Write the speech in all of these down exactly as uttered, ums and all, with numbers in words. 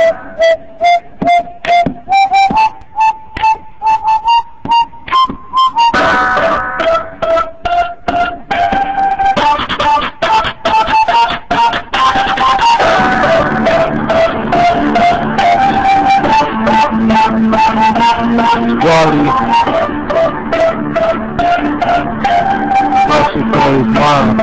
Squally, Hustle for his mom.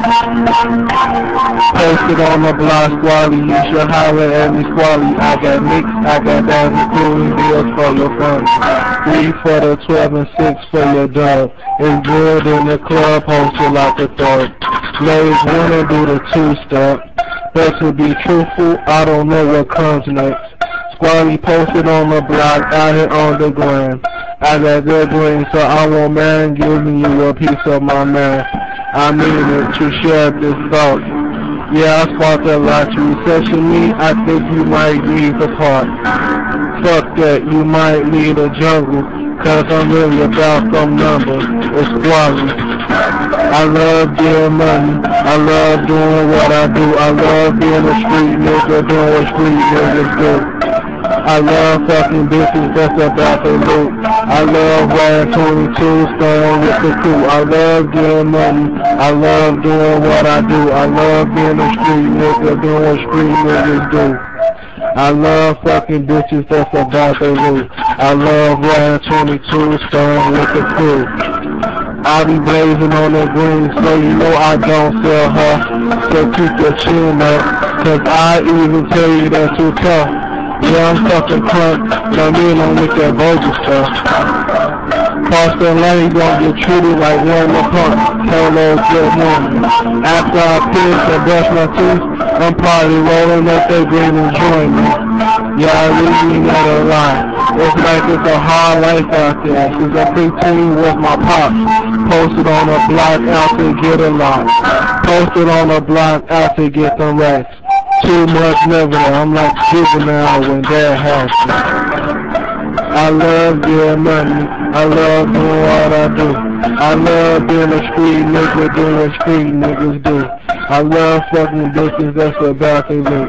Posted on the block, Squally, you should holler at me, Squally. I got mix, I got that including deals for your fun. Three for the twelve and six for your dub. It's good in the club, posted like a thug. Ladies wanna do the two-step, but to be truthful, I don't know what comes next. Squally posted on the block, out here on the ground. I got good brain, so I want man, give me you a piece of my man. I mean it, to share this thought. Yeah, I sparked a lot to recession me, I think you might need the part. Fuck that, you might need a jungle, cause I'm really about some numbers. It's Squally. I love getting money, I love doing what I do, I love being a street nigga, doing what street niggas do. I love fucking bitches that's about to loot. I love wearing twenty-two, staying with the crew. I love getting money, I love doing what I do. I love being a street nigga, doing what street niggas do. I love fucking bitches that's about to loot. I love wearing twenty-two, staying with the crew. I be blazing on the green, so you know I don't sell her. So keep your chin up, cause I even tell you that's too tough. Yeah, I'm fucking crunk, no me don't with that vulgar stuff. Cross the lane, gon' get treated like one of the punk. Hello, good morning. After I piss and brush my teeth, I'm probably rolling up that green and join me. Yeah, I really not a lie. It's like it's a hard life out there. Since I'm fifteen with my pops, posted on a block out to get a lot. Posted on a block out to get them racks. Too much never, I'm like juvenile when that happens. I love getting money, I love doing what I do. I love being a street nigga, doing what street niggas do. I love fucking bitches that's about to loot.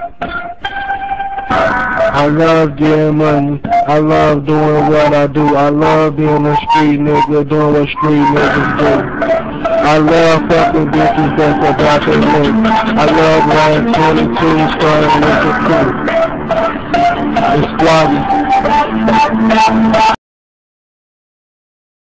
I love getting money, I love doing what I do. I love being a street nigga, doing what street niggas do. I love fucking bitches that's about to loot. I love wearing twenty-two, starting with the crew. It's Squally.